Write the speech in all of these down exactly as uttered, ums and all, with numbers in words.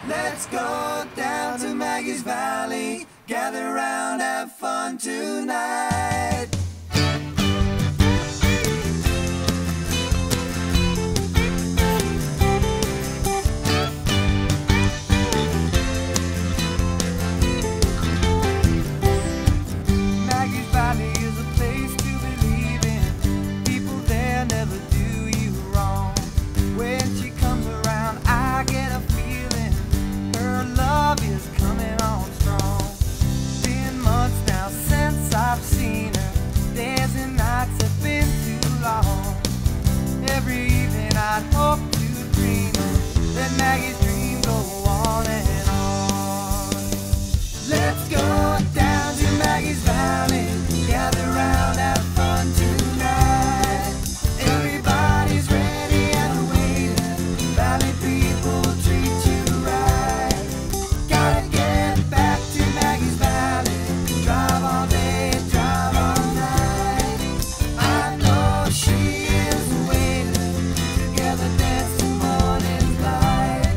Let's go down to Maggie's Valley, gather round, have fun tonight. Maggie's Valley is a place to believe in. People there never do you wrong. When she comes around, I get a feeling her love is coming on strong. Been months now since I've seen her. Days and nights have been too long. Every evening I'd hope to dream that Maggie's dream go on and on. Let's go down to Maggie's Valley, gather round, have fun tonight. Everybody's ready and waiting. Valley people treat you right. Gotta get back to Maggie's Valley. Drive all day, drive all night. I know she is waiting. Together dance to morning's light.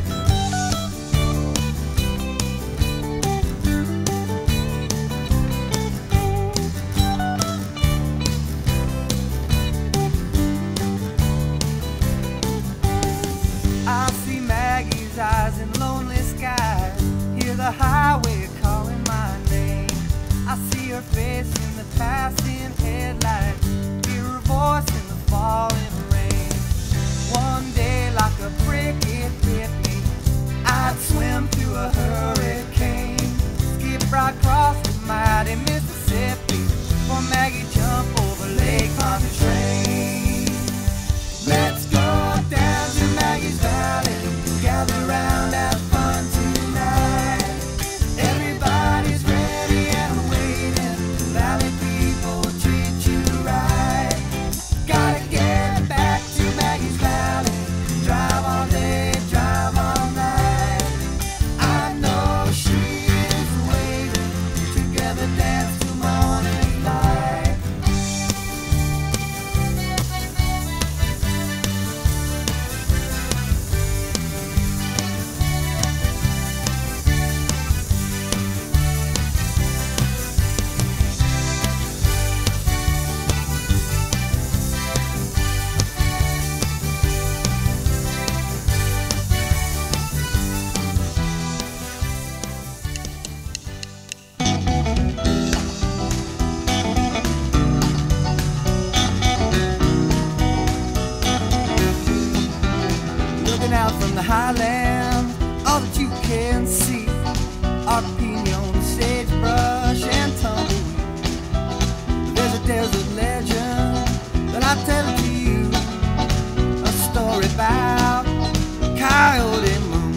I see Maggie's eyes in lonely skies, hear the highway calling my name. I see her face in the passing headlights, hear her voice in the falling rain. One day like a brick it hit me, I'd swim through a hurricane, skip right across the mighty Mississippi, for Maggie jump over Lake Constraint. Let's go down to Maggie's Valley, gather round, have fun tonight. Everybody's ready and waiting. Valley people treat you right. Gotta get back to Maggie's Valley. Drive all day, drive all night. I know she is waiting. Together dance to morning light. Looking out from the highlands, all that you can see are pinon, sagebrush, and tumbleweed. There's a desert legend that I tell to you, a story about Coyote Moon.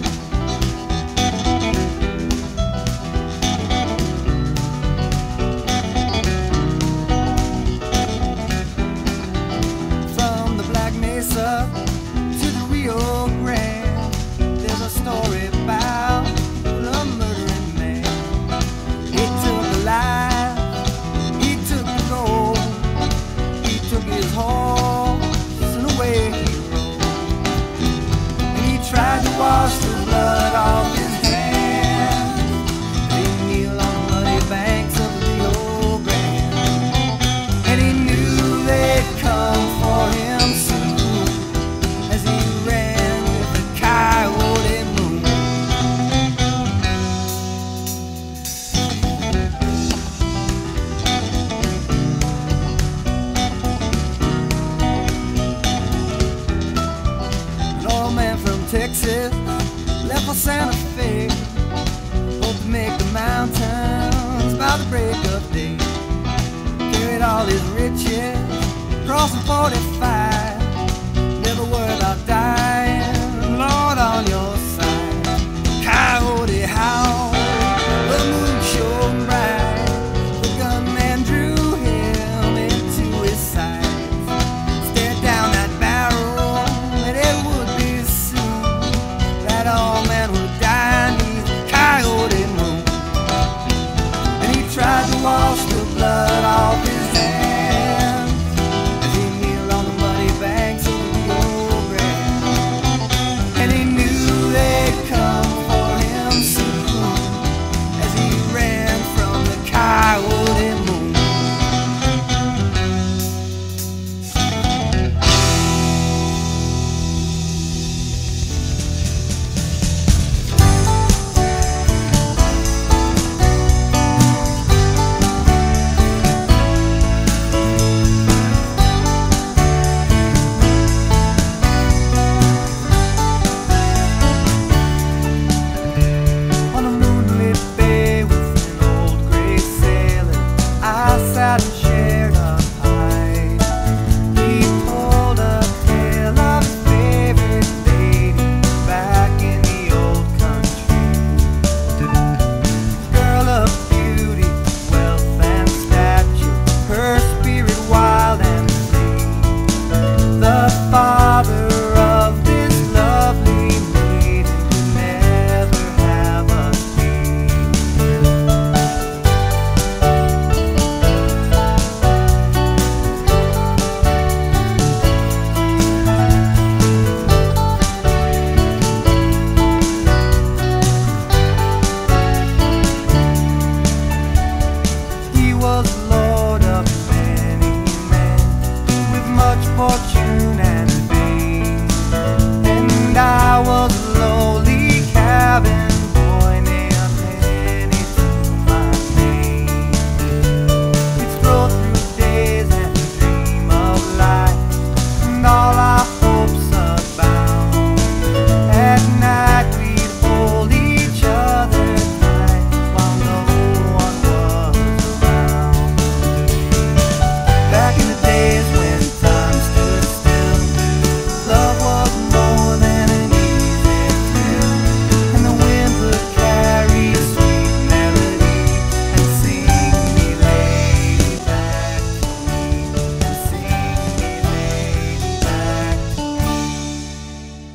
From the Black Mesa to the Rio Grande, there's a story about the murdering man. He took the life, he took the gold, he took his horse and away he rode. And he tried to wash the blood off his hands. He kneeled on the muddy banks of the Rio Grande, and he knew they'd come for him soon, as he ran with the Coyote Moon. An old man from Texas left for Santa Fe, hoped to make the mountains by the break of day. Carried all his riches, crossing forty-five, never worried about dying, Lord on your side. Coyote howled, the moon shone bright, the gunman drew him into his sights, stared down that barrel, and it would be soon that old man would die beneath Coyote Moon. And he tried to wash the blood off his hands, as he kneeled on the muddy fortune and fame. And I was a lowly cabin boy named Penny to my name. We'd stroll through days and dream of life, and all our hopes abound. At night we'd hold each other tight while no one was around. Back in the days when time stood still, love was more than an easy thrill, and the wind would carry sweet melody and sing me lady back to me, and sing me lady back to me.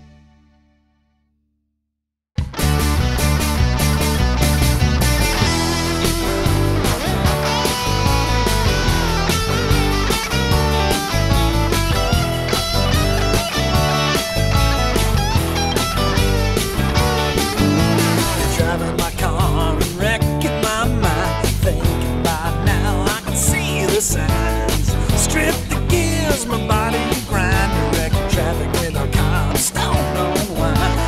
Driving my car and wrecking my mind, thinking by now I can see the signs. Strip the gears, my body to grind, direct traffic with a car stone on wine.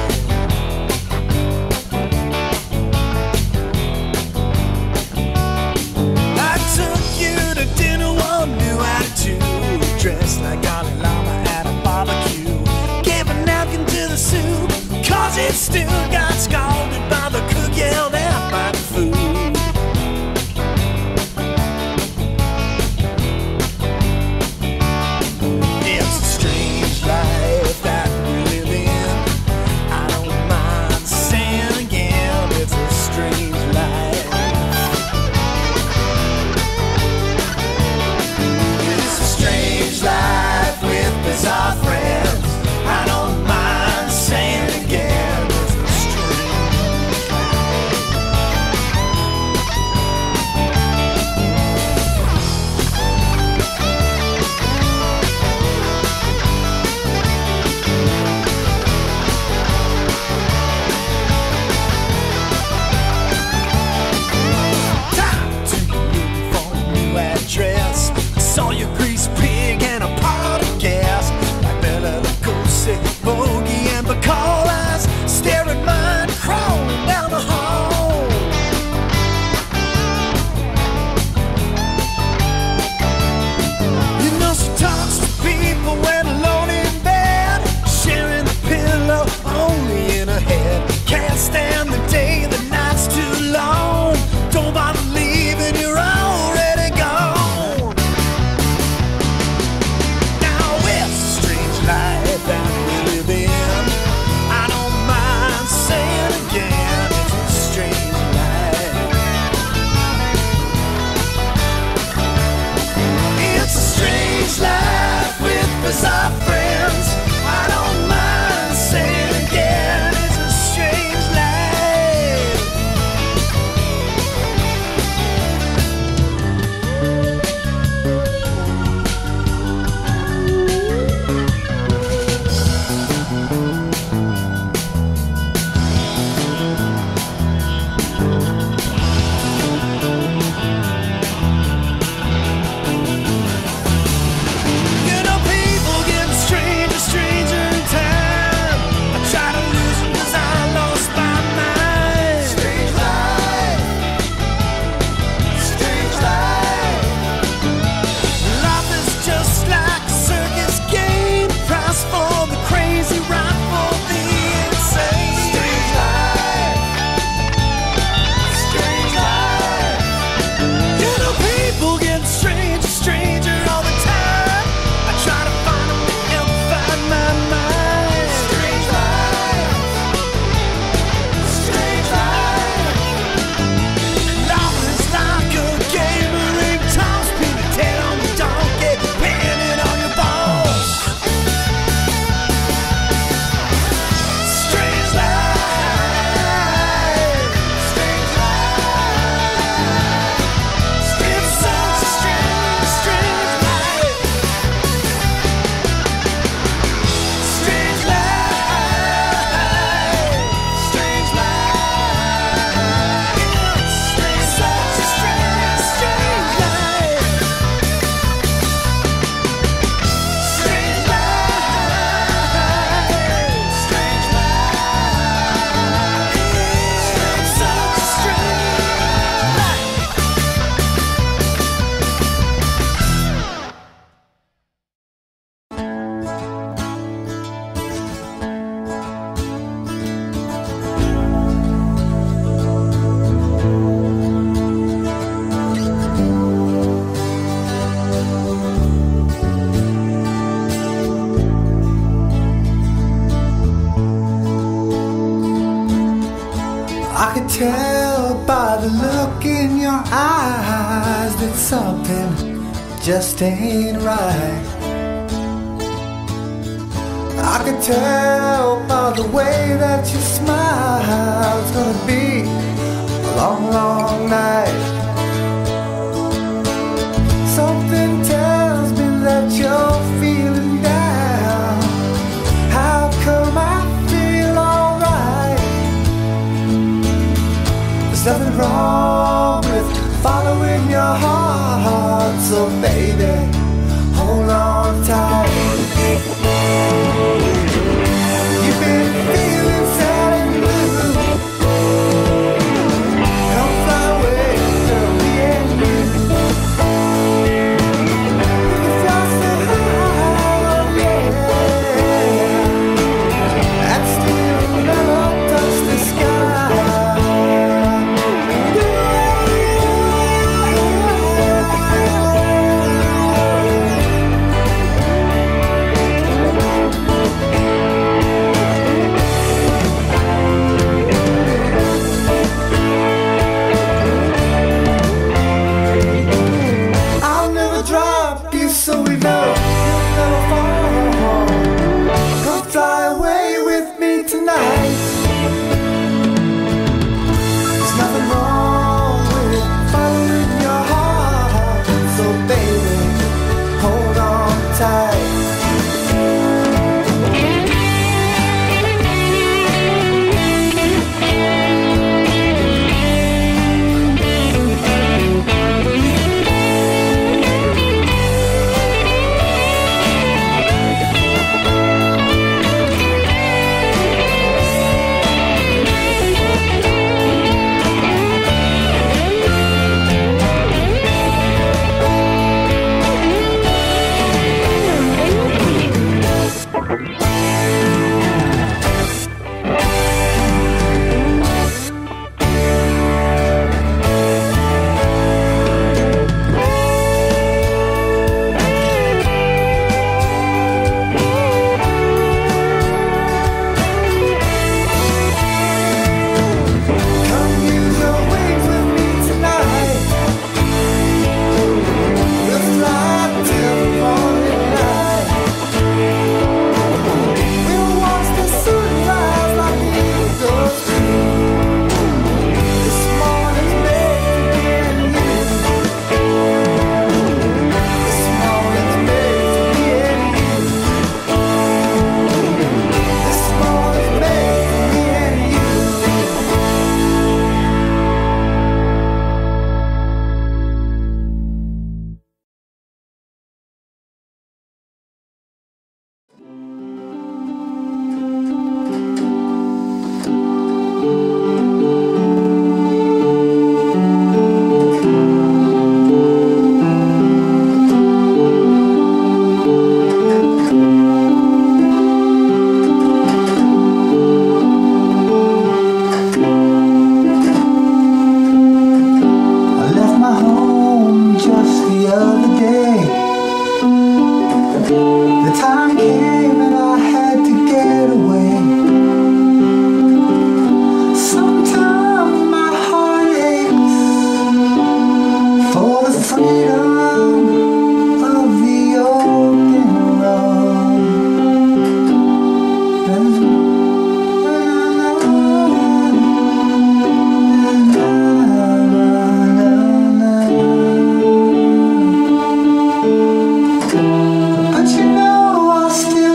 I took you to dinner, one new attitude, dressed like Ollie Llama at a barbecue. Gave a napkin to the soup, cause it still got scalded by the cook, yelled out by the food. It's a strange life that we live in. I don't mind saying again, it's a strange life. It's a strange life with bizarre friends. I don't mind saying again, it's a tell by the look in your eyes that something just ain't right. I could tell by the way that you smile it's gonna be a long, long night. Something tells me that you're feeling down. How come I feel alright? There's nothing wrong with following your heart, so baby, hold on tight. You've been feeling sad and blue. Come fly away, girl, me and you. We can fly so high, oh yeah, and still never touch the sky. So we know you'll never fall. Come fly away with me tonight. There's nothing wrong with following your heart, so baby, hold on tight. But you know I still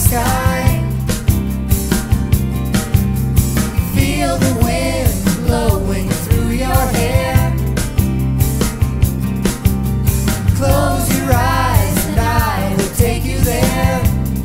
sky. Feel the wind blowing through your hair. Close your eyes and I will take you there.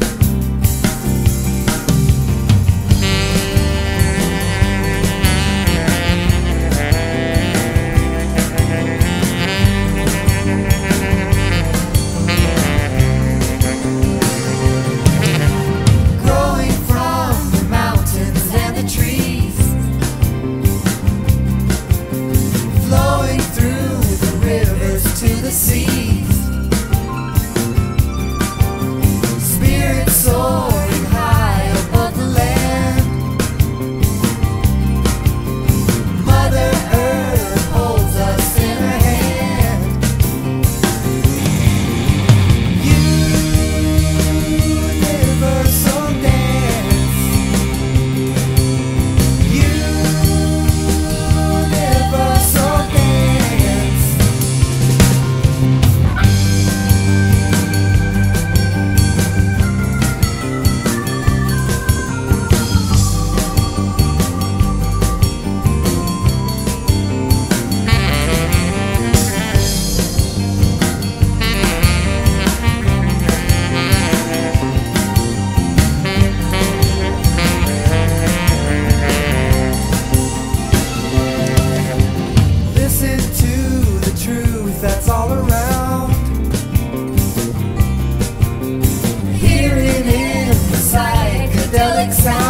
Growing from the mountains and the trees, flowing through the rivers to the seas, spirit soaring high above the land. Mother Earth holds us in her hand. Universal dance. Universal dance. Listen to the truth that's all around. Hear it in the psychedelic sound.